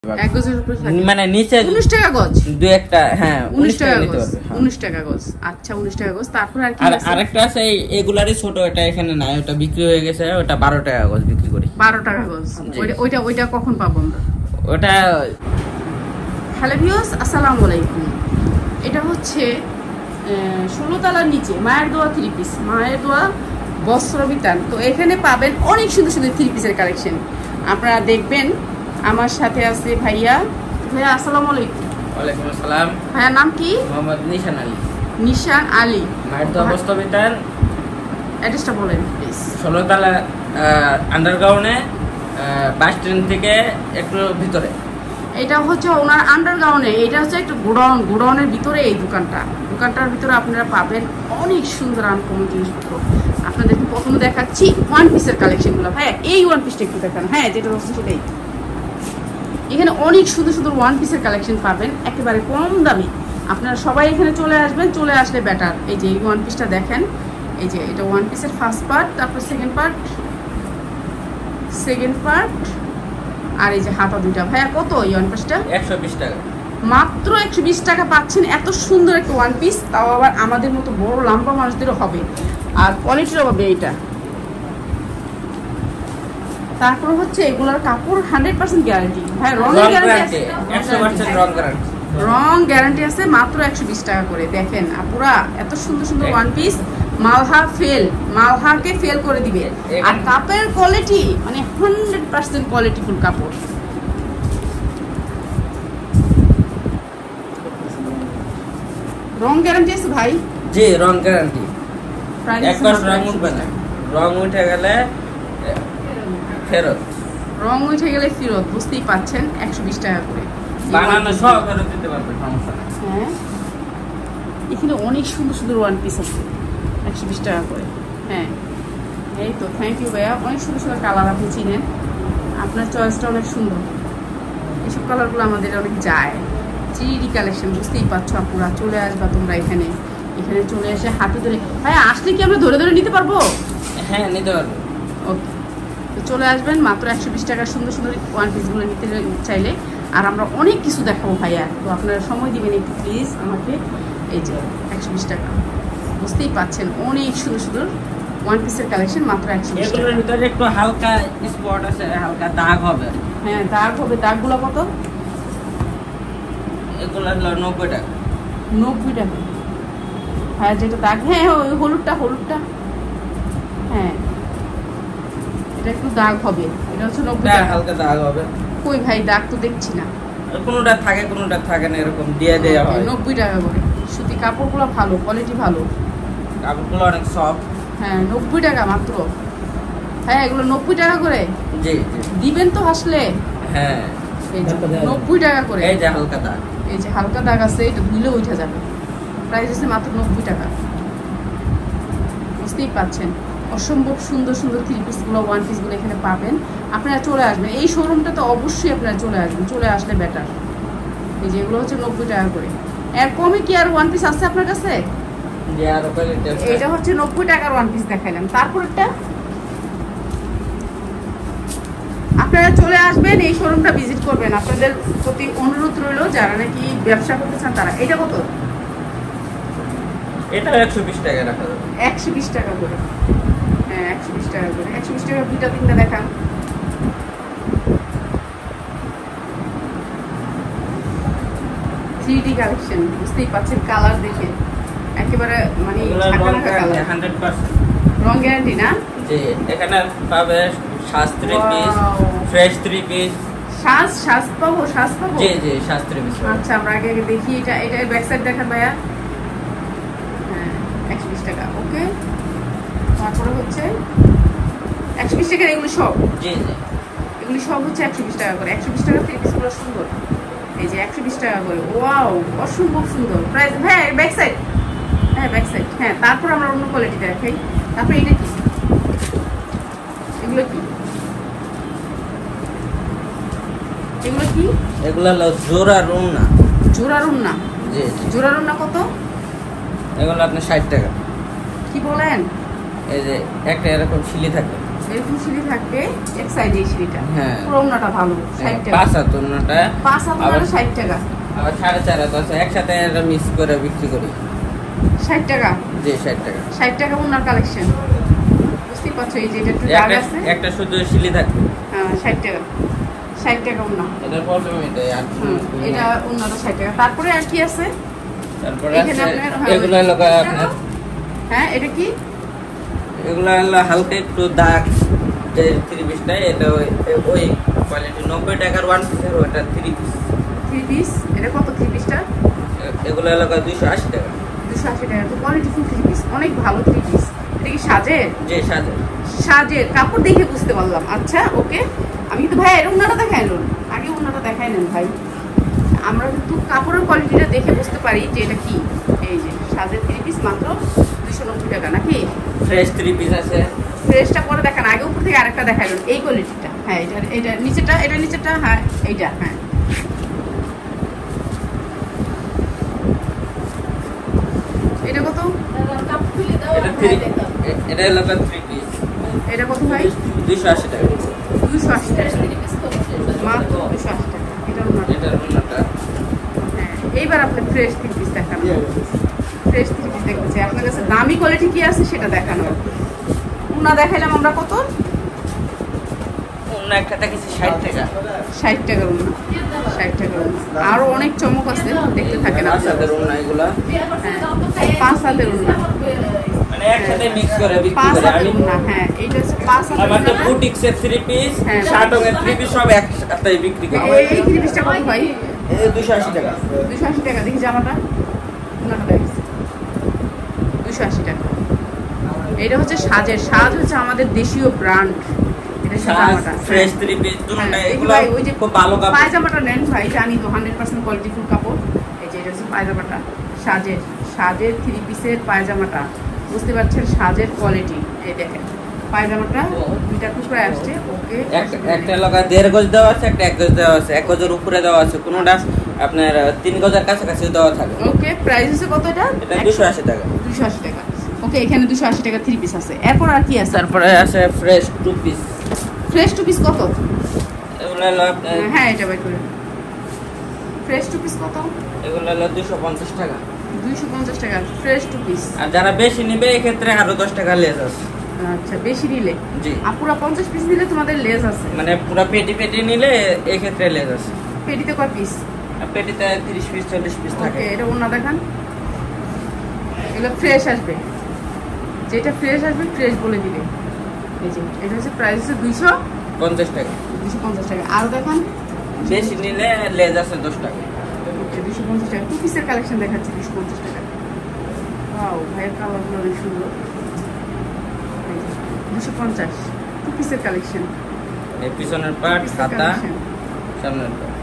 এক গজের উপরে মানে নিচে 19 টাকা গজ দুই একটা। হ্যাঁ 19 টাকা গজ। 19 টাকা গজ। আচ্ছা 19 টাকা গজ। তারপর আর কি আছে? আরেকটা আছে এগুলারই ছোট, এটা এখানে নাই, ওটা বিক্রি হয়ে গেছে, ওটা 12 টাকা গজ বিক্রি করি। 12 টাকা গজ। ওইটা কখন পাবো আমরা? ওটা হ্যালো ভিউয়ার্স, আসসালামু আলাইকুম। এটা হচ্ছে 16 তলার নিচে মায়ের দোয়া 3 পিস, মায়ের দোয়া বস্ত্র বিতান। তো এখানে পাবেন অনেক সুন্দর সুন্দর 3 পিসের কালেকশন। আপনারা দেখবেন। আমার সাথে আছে ভাইয়া। ভাইয়া আসসালামু আলাইকুম। ওয়ালাইকুম আসসালাম। ভাইয়ার নাম কি? মোহাম্মদ নিশান আলী। নিশান আলী। মায়ের দোয়া বস্ত্র বিতান। অ্যাড্রেসটা বলেন প্লিজ। 16 তলা আন্ডারগ্রাউন্ডে, বাস স্ট্যান্ড থেকে একটু ভিতরে। এটা হচ্ছে ওনার আন্ডারগ্রাউন্ডে, এটা হচ্ছে একটা গোডাউনের ভিতরে এই দোকানটার ভিতরে আপনারা পাবেন অনেক সুন্দর আনকমন জিনিসপত্র। আপনাদেরকে প্রথমে দেখাচ্ছি ওয়ান পিসের কালেকশনগুলো। হ্যাঁ এই ওয়ান পিসটা একটু দেখান। হ্যাঁ যেটা হচ্ছে সেটাই। এখানে অনেক সুন্দর সুন্দর ওয়ান পিসের কালেকশন পাবেন একেবারে কম দামে। আপনারা সবাই এখানে চলে আসবেন, চলে আসলে বেটার। এই যে এই ওয়ান পিসটা দেখেন, এই যে এটা ওয়ান পিসের ফার্স্ট পার্ট, তারপর সেকেন্ড পার্ট আর এই যে হাতা দুইটা। ভাইয়া কত এই ওয়ান পিসটা? 120 টাকা মাত্র। 120 টাকা পাচ্ছেন এত সুন্দর একটা ওয়ান পিস, তাও আবার আমাদের মতো বড় লম্বা মানুষদেরও হবে, আর কোয়ালিটিরও হবে এইটা। তারপর হচ্ছে এগুলোর কাপড় 100% গ্যারান্টি। হ্যাঁ রং গ্যারান্টি আছে, 100% রং গ্যারান্টি। রং গ্যারান্টি আছে, মাত্র 120 টাকা করে। দেখেন আপুরা এত সুন্দর সুন্দর ওয়ান পিস, মালহাকে ফেল করে দিবে। আর কাপড়ের কোয়ালিটি মানে 100% কোয়ালিটিফুল কাপড়। রং গ্যারান্টি আছে ভাই? জি রং গ্যারান্টি। একবার রং উঠবে না, রং উঠে গেলে ফেরত। রং উঠে গেলে ফেরত, বুঝতেই পাচ্ছেন। 120 টাকা করে বানানো সব ফেরত দিতে পারবে, সমস্যা নেই। হ্যাঁ এখানে অনেক সুন্দর সুন্দর ওয়ান পিস আছে 120 টাকা করে। হ্যাঁ এই তো, থ্যাংক ইউ ভাইয়া। অনেক সুন্দর সুন্দর কালার আপনি চিনেন, আপনার চয়েসটা অনেক সুন্দর। এইসব কালারগুলো আমাদের অনেক যায়। থ্রি কালেকশন, বুঝতেই পারছো আপুরা। চলে আসবা তোমরা এখানে চলে এসে হাতে ধরে। ভাইয়া আসলে কি আমরা ধরে ধরে নিতে পারবো? হ্যাঁ নিতে পারবো। ওকে, তো চলে আসবেন। মাত্র 120 টাকার সুন্দর সুন্দর ওয়ান পিসগুলো নিতে চাইলে। আর আমরা অনেক কিছু দেখাবো ভাইয়া, তো আপনারা সময় দিবেন একটু প্লিজ আমাকে। এই যে 120 টাকা, বুঝতেই পাচ্ছেন অনেক সুন্দর সুন্দর ওয়ান পিসের কালেকশন মাত্র 120 টাকা। এগুলোর ভিতরে একটু হালকা স্পট আছে, হালকা দাগ হবে। হ্যাঁ দাগ হবে। দাগগুলো কত? এগুলো হলো 90 টাকা। 90 টাকা। হ্যাঁ যেটা দাগ, হ্যাঁ ওই হলুদটা হ্যাঁ এটা একটু দাগ হবে। এটা হচ্ছে 90 টাকা, হালকা দাগ হবে। কই ভাই দাগ তো দেখছি না। কোনোটা থাকে কোনোটা থাকে না, এরকম দিয়ে দেয়া হয়। 90 টাকা করে। সুতি কাপড়গুলো ভালো, কোয়ালিটি ভালো, কাপড়গুলো অনেক সফট। হ্যাঁ 90 টাকা মাত্র। হ্যাঁ এগুলো 90 টাকা করে। জি দিবেন তো আসলে? হ্যাঁ এই যে 90 টাকা করে। এই যে হালকা দাগ, এই যে হালকা দাগ আছে, এটা ধুলে উঠে যাবে। প্রাইস আছে মাত্র 90 টাকা, বুঝতেই পাচ্ছেন। অসম্ভব সুন্দর সুন্দর থ্রি পিসগুলো ওয়ান পিসগুলো এখানে পাবেন। আপনারা চলে আসবেন এই শোরুমটা, তো অবশ্যই আপনারা চলে আসবেন, চলে আসলে বেটার। এই যে এগুলো হচ্ছে 90 টাকা করে। এর কমে কি আর ওয়ান পিস আছে আপনার কাছে? এটা হচ্ছে 90 টাকার ওয়ান পিস দেখাইলাম। তারপরটা আপনারা চলে আসবেন, এই শোরুমটা ভিজিট করবেন। আপনাদের প্রতি অনুরোধ রইল, যারা নাকি ব্যবসা করতে চান তারা। এটা কত? এটা 120 টাকা রাখা যাবে। 120 টাকা করে। হ্যাঁ 120 টাকা করে। 120 টাকা দুইটা তিনটা দেখান। থ্রি কালেকশন, বুঝতেই পাচ্ছেন কালার দেখে একেবারে মানে 100% রং গ্যারান্টি না? জি এখানে পাবে শাস্ত্রী পিস, ফ্রেশ 3 পিস। শ্বাস পাবো? জি শাস্ত্রী পিস। আচ্ছা আমরা আগে দেখি। এটা ব্যাক সাইড দেখান ভাইয়া। হ্যাঁ 120 টাকা। ওকে, তারপরে হচ্ছে 120 টাকার এগুলো সব। জি এগুলি সব হচ্ছে 120 টাকা করে। 120 টাকা থ্রি পিসগুলো সুন্দর। এই যে 120 টাকা করে। ওয়াও অসম্ভব সুন্দর প্রাইস। হ্যাঁ ব্যাক সাইড, হ্যাঁ ব্যাক সাইড। হ্যাঁ তারপর আমরা অন্য কোয়ালিটি দেখাই। তারপরে এটা কি? এগুলো কি? এগুলো হলো জোড়া রুমনা। জি জোড়া রুমনা কত? এগুলো আপনার 60 টাকা। কি বলেন? এই যে একটা এরকম শিলি থাকে। এরকম সিঁড়ি থাকবে এক সাইডে সিঁড়িটা। হ্যাঁ পুরো ওনাটা ভালো 60 টাকা। 5 হাত ওনাটা 5 হাত ওনাটা 60 টাকা। আবার 4.5 হাত আছে একসাথে এটা মিক্স করে বিক্রি করি 60 টাকা। জি 60 টাকা। 60 টাকা ওনার কালেকশন বুঝতেই পারছো। এই যে এটা একটু দাগ আছে একটা শুধু সিলি থাকবে। হ্যাঁ 60 টাকা। 60 টাকা ওনা। এটা প্রবলেম এটা এটা ওনাটা 60 টাকা। তারপরে আর কি আছে? তারপরে আছে এগুলো হলো আপনার হ্যাঁ এটা কি? এগুলো হলো হালকা একটু দাগ যে 3 পিসটা এটা ওই কোয়ালিটি 90 টাকার 1 পিসের ওটা 3 পিস। 3 পিস এটা কত 3 পিসটা? এগুলো হলো 280 টাকা। 280 টাকা। তো কোয়ালিটি ফুল 3 পিস অনেক ভালো 3 পিস। এটা কি সাজের? জি সাজের। সাজের কাপড় দেখে বুঝতে পারলাম। আচ্ছা ওকে। আমি কিন্তু ভাই এর ওনাটা দেখাইলাম আগে ওনাটা দেখাই নেন ভাই। আমরা কিন্তু কাপড়ের কোয়ালিটিটা দেখে বুঝতে পারি যে এটা কি। এই যে সাজের 3 পিস মাত্র 290 টাকা নাকি? ফ্রেশ 3 পিস আছে। ফ্রেশটা পরে দেখান আগে উপর থেকে আরেকটা দেখাইলেন এই কোয়ালিটিটা। হ্যাঁ এটা নিচেটা এটা নিচেটা হ্যাঁ এইটা হ্যাঁ এটা কত? এটা হলো 3 পিস। এটা কত ভাই? 280 টাকা। 280 টাকা মাত্র 280 টাকা। এটা ওনাটা হ্যাঁ। এইবার আপনি ফ্রেশ 3 পিস দেখানো। ফ্রেশ 3 পিস দেখতেছি আপনার কাছে দামি কোয়ালিটি কি আছে সেটা দেখানো। ওনা দেখাইলাম আমরা কত? ওনা একটা দেখেছি 60 টাকা। 60 টাকার ওনা। 60 টাকার ওনা। আরো অনেক চমক আছে দেখতে থাকেন আপনাদের ওনা এগুলা। হ্যাঁ 5 হাতের ওনা। মানে একসাথে মিক্স করে বিক্রি 5 করে হাতের আমি। ওনা হ্যাঁ এইটা হচ্ছে 5 হাতের আমার তো ওনা। বুটিক্সের 3 পিস, হ্যাঁ। শার্টংয়ের 3 পিস সব একসাথে বিক্রি করি। এই 3 পিসটা কত ভাই? এই 280 টাকা। 280 টাকা। দেখি জামাটা ওনাটা দেখি 280 টাকা। এটা হচ্ছে সাজের। সাজ হচ্ছে আমাদের দেশীয় ব্র্যান্ড। এটা জামাটা ফ্রেশ 3 পিস দুটোটা এগুলো ভাই ওই যে খুব ভালো কাপড়। পায়জামাটা নেন ভাই জানি তো 100% কোয়ালিটি ফুল কাপড়। এই যে এটা হচ্ছে পায়জামাটা সাজের। সাজের 3 পিসের পায়জামাটা বুঝতে পারছেন সাজের কোয়ালিটি। এই দেখেন পায়জামাটা দুইটা টুকরা আসছে। ওকে একটা লাগা 1.5 গজ দেওয়া আছে, একটা 1 গজ দেওয়া আছে, 1 গজের উপরে দেওয়া আছে, কোনটা আপনার 3 গজের কাছাকাছি দেওয়া থাকে। ওকে প্রাইস হচ্ছে কত এটা? এটা 280 টাকা। 280 টাকা। ওকে এখানে 280 টাকা 3 পিস আছে। এরপর আর কি আছে? তারপরে আছে ফ্রেশ 2 পিস। ফ্রেশ 2 পিস কত? এগুলো হলো আপনার হ্যাঁ এটা বাই করে। ফ্রেশ 2 পিস কত? এগুলো হলো 250 টাকা। 250 টাকা ফ্রেশ 2 পিস। আর যারা বেশি নেবে এই ক্ষেত্রে আরো 10 টাকা লেস আছে। আচ্ছা বেশি নিলে? জি। আর পুরো 50 পিস নিলে তোমাদের লেস আছে? মানে পুরো পেটি পেটি নিলে এই ক্ষেত্রে লেস আছে। পেটিতে কয় পিস? আর পেটিতে 30 পিস 40 পিস থাকে। ওকে এটা ওনা দেখান। এগুলো ফ্রেশ আসবে। যেটা ফ্রেশ আসবে ফ্রেশ বলে দিবে। এই যে এটা হচ্ছে প্রাইস হচ্ছে 250 টাকা। 250 টাকা। আর দেখান বেশি নিলে লেস আছে 10 টাকা। ওকে 250 টাকা। 2 পিসের কালেকশন দেখাচ্ছি 250 টাকা। ওয়াও ভাইয়ের কালারগুলো অনেক সুন্দর। 250 2 পিসের কালেকশন। এই পিছনের পার্ট, হাতা, সামনের পার্ট।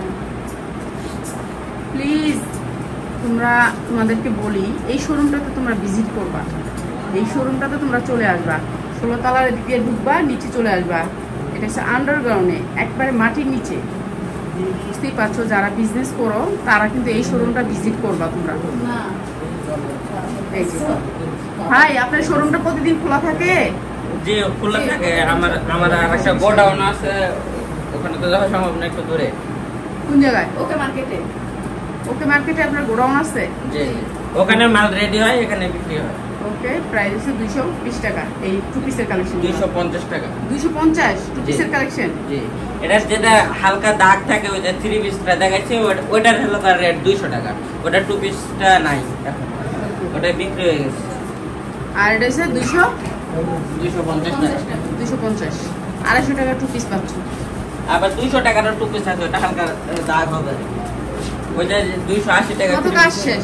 প্লিজ তোমাদেরকে বলি এই শোরুমটাতে তোমরা ভিজিট করবা। এই শোরুমটাতে তোমরা চলে আসবা। 16 তলার দিক দিয়ে ঢুকবা নিচে চলে আসবা। এটা হচ্ছে আন্ডারগ্রাউন্ডে একবারে মাটির নিচে। বুঝতেই পারছো যারা বিজনেস করো তারা কিন্তু এই শোরুমটা ভিজিট করবা তোমরা। এই যে ভাই আপনার শোরুমটা প্রতিদিন খোলা থাকে? জি খোলা থাকে। আমার আরেকটা গোডাউন আছে, ওখানে তো যাওয়া সম্ভব না, একটু দূরে। কোন জায়গায়? ওকে মার্কেটে। ওকে মার্কেটে আপনার গোডাউন আছে? জি ওখানে মাল রেডি হয়, এখানে বিক্রি হয়। ওকে প্রাইস হচ্ছে 220 টাকা। এই 2 পিসের কালেকশন 250 টাকা। 250 2 পিসের কালেকশন। জি এটা যেটা হালকা দাগ থাকে ওই যে 3 পিসটা দেখাচ্ছি ওটার হলো রেট 200 টাকা। ওটা 2 পিসটা নাই এখন, ওটা বিক্রি হয়ে গেছে। আর এটা হচ্ছে 250 টাকা। 250 250 টাকা 2 পিস পাচ্ছ। আবার 200 টাকার 2 পিস আছে, ওটা হালকা দাগ হবে। ওইটা 280 টাকা। কত কাজ শেষ?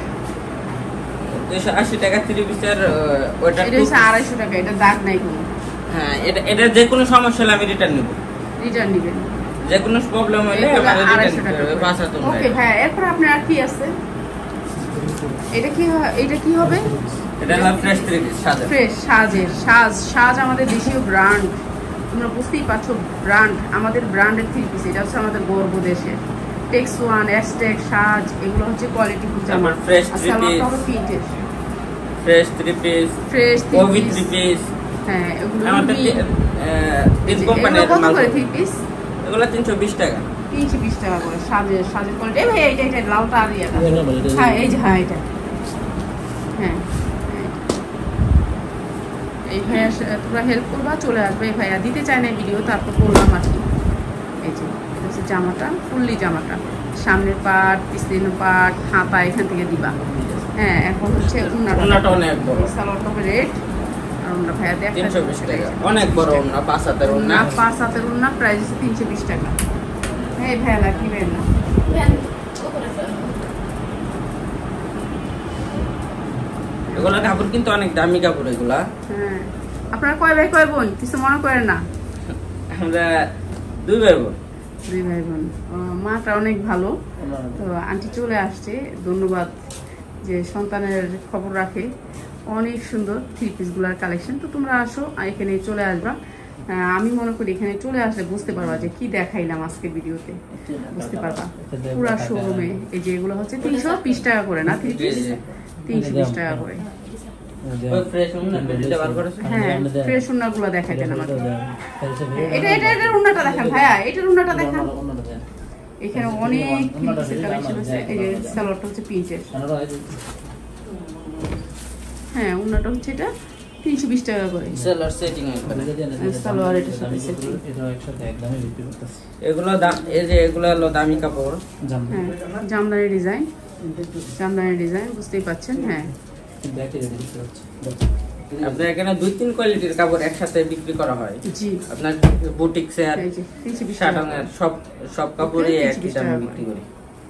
280 টাকা 3 পিসের ওটা। এটা হচ্ছে 250 টাকা। এটা দাগ নাই কোনো। হ্যাঁ এটা যে কোনো সমস্যা হলে আমি রিটার্ন নেব। রিটার্ন নেবেন? যে কোনো প্রবলেম হলে আমাদের রিটার্ন করবে 500 টাকা। ওকে ভাই এরপর আপনার আর কি আছে? এটা কি হবে? এটা হলো ফ্রেশ 3 পিস সাজের। ফ্রেশ সাজ আমাদের দেশীয় ব্র্যান্ড। তোমরা বুঝতেই পারছো ব্র্যান্ড, আমাদের ব্র্যান্ডের 3 পিস। এটা হচ্ছে আমাদের গর্ব দেশের। টেক্স 1 এক্সটেক সাজ এগুলো হচ্ছে কোয়ালিটি ফুল জামা। Fresh 3 piece. Fresh 3 piece. Fresh 3 piece. হ্যাঁ এগুলো আমাদের তিন কোম্পানির কত মাল করে 3 পিস? এগুলো 320 টাকা। 320 টাকা করে সাজের কোয়ালিটি। ভাই এটা লালটা আর ইয়েটা। হ্যাঁ এই যে হ্যাঁ এটা হ্যাঁ এই ভাইয়া তোমরা হেল্প করবা, চলে আসবে। এই ভাইয়া দিতে চায় না ভিডিও, তারপর বললাম আর কি। এই যে এটা হচ্ছে জামাটা, ফুললি জামাটা, সামনের পাট পিছনের পাট হাতা এখান থেকে দিবা। হ্যাঁ এখন হচ্ছে ওন্নাটা অনেক বড়, সালোয়ার টপের রেট আর ওন্না ভাইয়া দেখ 320 টাকা, অনেক বড় ওন্না, 5 হাতের ওন্না। 5 হাতের ওন্না, প্রাইস 320 টাকা। হ্যাঁ ভাইয়া লাগবে না এগুলা কাপড় কিন্তু অনেক দামি কাপড় এগুলা। হ্যাঁ আপনারা কয় ভাই কয় বোন কিছু মনে করেন না? আমরা 2 ভাই বোন। 2 ভাই বোন। মাটা অনেক ভালো। তো আন্টি চলে আসছে, ধন্যবাদ যে সন্তানের খবর রাখে। অনেক সুন্দর 3 পিসগুলোর কালেকশন। তো তোমরা আসো এখানে চলে আসবা। আমি মনে করি এখানে চলে আসলে বুঝতে পারবা যে কি দেখাইলাম আজকে ভিডিওতে, বুঝতে পারবা পুরা শোরুমে। এই যে এগুলো হচ্ছে 320 টাকা করে না, 3 পিস 320 টাকা করে। হ্যাঁ ফ্রেশ ওন্নাগুলো দেখাই দেন আমাকে। এটার ওন্নাটা দেখান ভাইয়া, এটার ওন্নাটা দেখান। এখানে অনেক পিসের কালেকশন আছে। এই যে সালোয়ারটা হচ্ছে পিচের। হ্যাঁ ওন্নাটা হচ্ছে এটা 320 টাকা করে। সেলার সেটিং একবারে সালোয়ার এটার সাথে সেটিং। এটা একসাথে একদমই বিক্রি করতেছি। এগুলো দাম, এই যে এগুলো হলো দামি কাপড়। হ্যাঁ জামদানি ডিজাইন, জামদানি ডিজাইন বুঝতেই পাচ্ছেন। হ্যাঁ আপনার এখানে 2-3 কোয়ালিটির কাপড় একসাথে বিক্রি করা হয়। জি আপনার বুটিক্সে আর শাটানের সব কাপড়ই একই দামে বিক্রি করি।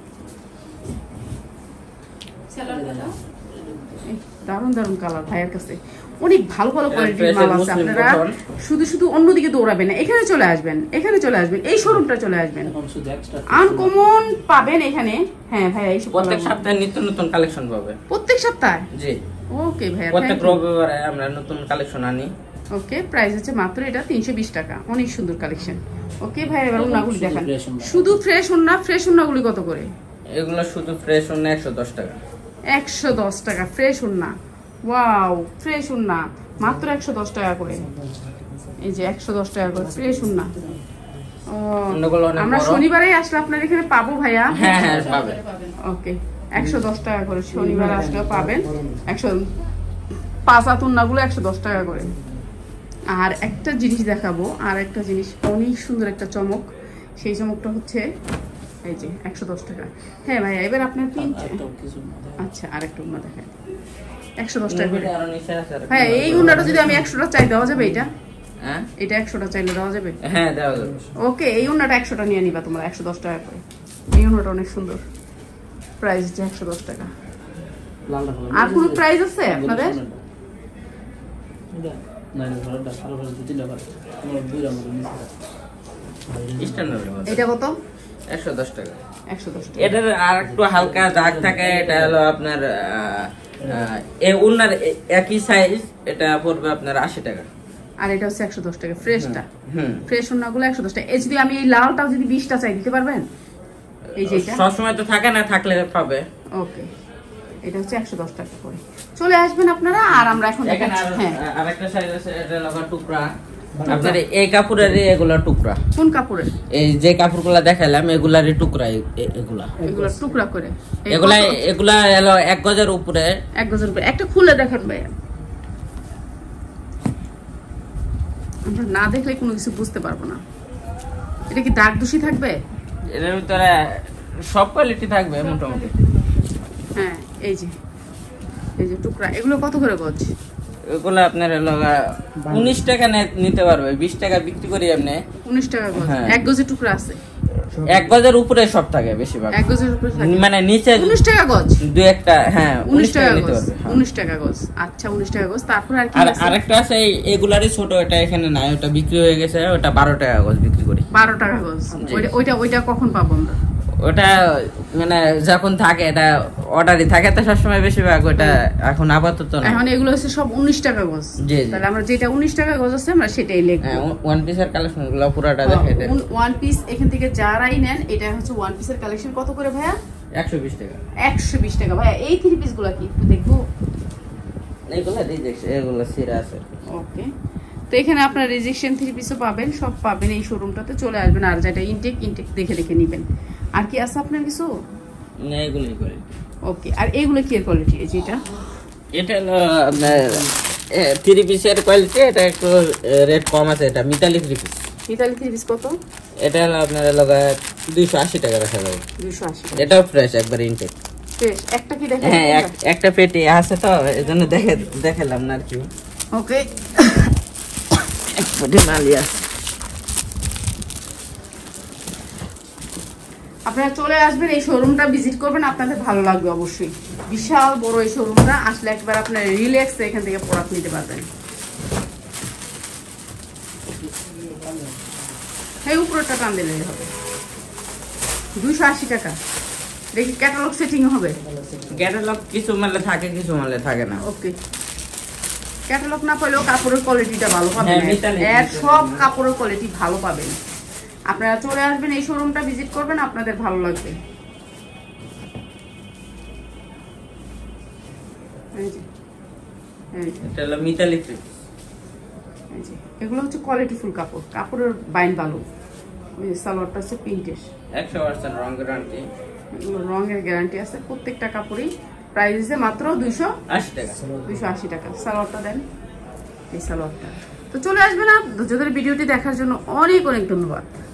দারুন দারুন কালার ভাইয়ের কাছে, অনেক ভালো ভালো কোয়ালিটির মাল আছে। আপনারা শুধু অন্যদিকে দৌড়াবেন না, এখানে চলে আসবেন, এখানে চলে আসবেন, এই শোরুমটা চলে আসবেন, আনকমন পাবেন এখানে। হ্যাঁ ভাইয়া এই প্রত্যেক সপ্তাহে নিত্য নতুন কালেকশন পাবে। প্রত্যেক সপ্তাহে? জি ওকে ভাইয়া, প্রত্যেক রবিবারে আমরা নতুন কালেকশন আনি। ওকে প্রাইস হচ্ছে মাত্র এটা 320 টাকা। অনেক সুন্দর কালেকশন। ওকে ভাই এবার ওন্নাগুলি দেখান। শুধু ফ্রেশ ওন্না, ফ্রেশ ওন্নাগুলি কত করে? এগুলো শুধু ফ্রেশ ওন্না 110 টাকা। 110 টাকা ফ্রেশ ওন্না। ওয়াও ফ্রেশ ওন্না মাত্র 110 টাকা করে। এই যে 110 টাকা করে ফ্রেশ ওন্না। ও আমরা শনিবারে আসলে আপনার এখানে পাবো ভাইয়া? হ্যাঁ হ্যাঁ পাবে। ওকে 110 টাকা করে শনিবার আসলে পাবেন। 5 হাত ওন্নাগুলো 110 টাকা করে। আর একটা জিনিস দেখাবো, আর একটা জিনিস অনেক সুন্দর একটা চমক। সেই চমকটা হচ্ছে এই যে 110 টাকা। হ্যাঁ ভাইয়া এবার আপনার আচ্ছা আরেকটা ওন্না দেখাই 110 টাকা করে। হ্যাঁ এই ওন্নাটা যদি আমি 100টা চাই দেওয়া যাবে? এটা হ্যাঁ এটা 100টা চাইলে দেওয়া যাবে? হ্যাঁ দেওয়া যাবে। ওকে এই ওন্নাটা 100টা নিয়ে নিবা তোমরা 110 টাকা করে। এই ওন্নাটা অনেক সুন্দর, প্রাইস হচ্ছে 110 টাকা। আর কোনো প্রাইস আছে আপনাদের? এটা কত? 110 টাকা। 110 টাকা। এটার আর একটু হালকা দাগ থাকে, এটা হলো আপনার এই ওন্নার একই সাইজ, এটা পড়বে আপনার 80 টাকা। আর এটা হচ্ছে 110 টাকা ফ্রেশটা। ফ্রেশ ওন্নাগুলো 110 টাকা। এই যদি আমি এই লালটাও যদি 20টা চাই দিতে পারবেন? এই যে এটা সব সময় তো থাকে না, থাকলে পাবে। ওকে এটা হচ্ছে 110 টাকা করে। চলে আসবেন আপনারা। আর আমরা এখন দেখাচ্ছি হ্যাঁ আরেকটা সাইজ আছে, এটা হলো টুকরা। আপনার এই কাপড়ের এগুলা টুকরা। কোন কাপড়ের? এই যে কাপড়গুলো দেখালাম এগুলারই টুকরা। এগুলা টুকরা করে। এগুলা হলো 1 গজের উপরে। 1 গজের উপরে। একটা খুলে দেখান ভাই, আমরা না দেখলে কোনো কিছু বুঝতে পারবো না। এটা কি দাগ দোষী থাকবে? এর ভিতরে সব কোয়ালিটি থাকবে মোটামুটি। হ্যাঁ এই যে টুকরা, এগুলো কত করে গজ? এগুলো আপনার হলো 19 টাকা নিতে পারবে, 20 টাকা বিক্রি করি আপনি। 19 টাকা গজ। 1 গজের টুকরা আছে? 1 গজের উপরে সব থাকে বেশিরভাগ। 1 গজের উপরে থাকে মানে নিচে 19 টাকা গজ। দুই একটা হ্যাঁ 19 টাকা নিতে গজ। পারবে। 19 টাকা গজ। আচ্ছা 19 টাকা গজ। তারপর আর কি আছে? আরেকটা আছে এগুলারই ছোট, এটা এখানে নাই, ওটা বিক্রি হয়ে গেছে, ওটা 12 টাকা গজ বিক্রি করি। 12 টাকা গজ। ওইটা কখন পাবো আমরা? ওটা মানে যখন থাকে, এটা অর্ডারই থাকে তো সবসময় বেশিরভাগ। ওটা এখন আপাতত না। এখন এগুলো হচ্ছে সব 19 টাকা গজ। তাহলে আমরা যেটা 19 টাকা গজ আছে আমরা সেটাই লিখব। ওয়ান পিসের কালেকশনগুলো পুরোটা দেখাই দেন। ওয়ান পিস এখান থেকে যারাই নেন, এটা হচ্ছে ওয়ান পিসের কালেকশন। কত করে ভাইয়া? 120 টাকা। 120 টাকা। ভাইয়া এই 3 পিসগুলো কি একটু দেখবো? এগুলা দিয়ে দেখছি, এগুলা সিরা আছে। ওকে তো এখানে আপনার রেজিস্ট্রেশন 3 পিসও পাবেন, সব পাবেন এই শোরুমটাতে। চলে আসবেন, আর যেটা ইনটেক দেখে দেখে নেবেন। আর কি আছে আপনার কিছু? না, এগুলোই কোয়ালিটি। ওকে, আর এগুলো কি এর কোয়ালিটি? এই যেটা এটা হলো আপনার 3 পিসের কোয়ালিটি। এটা একটু রেট কম আছে। এটা মিতালি 3 পিস। মিতালি 3 পিস কত? এটা হলো আপনার লগা 280 টাকা রাখা যাবে। 280। এটাও ফ্রেশ, একবার ইনটেক। ফ্রেশ। একটা কি দেখেন? হ্যাঁ, একটা পেটি আছে তো এজন্য দেখালাম না আর কি। ওকে, এক পেটি মালই আছে। আপনারা চলে আসবেন, এই শোরুমটা ভিজিট করবেন, আপনাদের ভালো লাগবে অবশ্যই। বিশাল বড় এই শোরুমটা, আসলে একবার আপনারা রিল্যাক্সে এখান থেকে প্রোডাক্ট নিতে পারবেন। এই উপরটা টান দিলে হবে 280 টাকা। দেখি ক্যাটালগ সেটিং হবে। ক্যাটালগ কিছু মালে থাকে, কিছু মালে থাকে না। ওকে, ক্যাটালগ না পেলেও কাপড়ের কোয়ালিটিটা ভালো পাবেন। হ্যাঁ, মিতালি। এর সব কাপড়ের কোয়ালিটি ভালো পাবেন। আপনারা চলে আসবেন, এই শোরুমটা ভিজিট করবেন, আপনাদের ভালো লাগবে। এটা হলো মিতালি 3 পিস। এগুলো হচ্ছে কোয়ালিটিফুল কাপড়, কাপড়ের বাইন ভালো। ওই সালোয়ারটা হচ্ছে প্রিন্টের, 100% রং গ্যারান্টি। এগুলো রঙের গ্যারান্টি আছে। প্রত্যেকটা কাপড়ই প্রাইস আছে মাত্র 280 টাকা। 280 টাকা। সালোয়ারটা দেন, এই সালোয়ারটা। তো চলে আসবেন। আর যাদের ভিডিওটি দেখার জন্য অনেক অনেক ধন্যবাদ।